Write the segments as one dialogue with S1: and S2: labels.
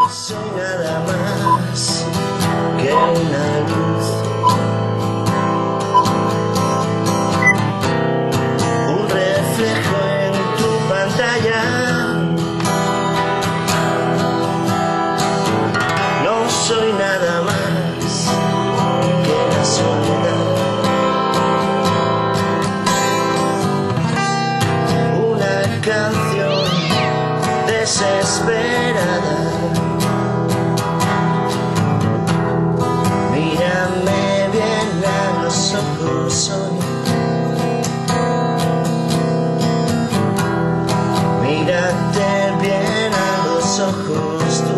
S1: Soy nada más que una luz, un reflejo en tu pantalla. No soy nada más que la soledad, una canción desesperada. Mírame bien a los ojos hoy, mírate bien a los ojos tú.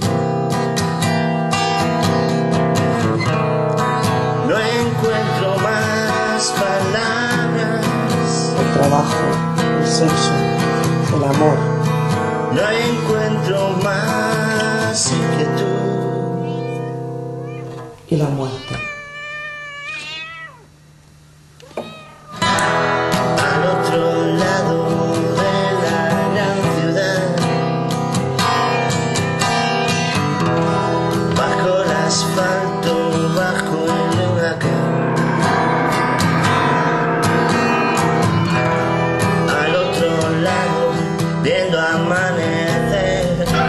S1: No encuentro más palabras.
S2: El trabajo, el sexo, el amor.
S1: No encuentro más inquietud.
S2: Y la muerte.
S1: Al otro lado de la gran ciudad, bajo el asfalto, bajo el huracán. Al otro lado, viendo amanecer.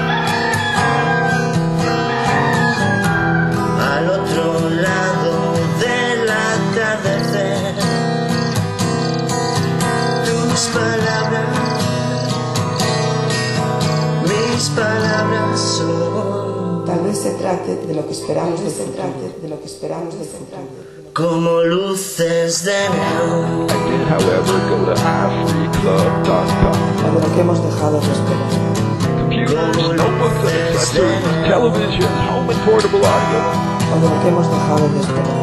S1: Al otro lado del atardecer, tus mis palabras son.
S2: Tal vez se trate de lo que esperamos de centrar,
S1: como luces de neón.
S3: I did, however, go to iFreeClub.com.
S2: O de lo que hemos dejado de esperar.
S3: Computers, notebooks, and accessories, television, home and portable audio.
S2: O de lo que hemos dejado de esperar.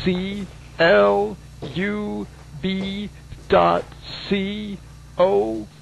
S3: www.ifreeclub.co.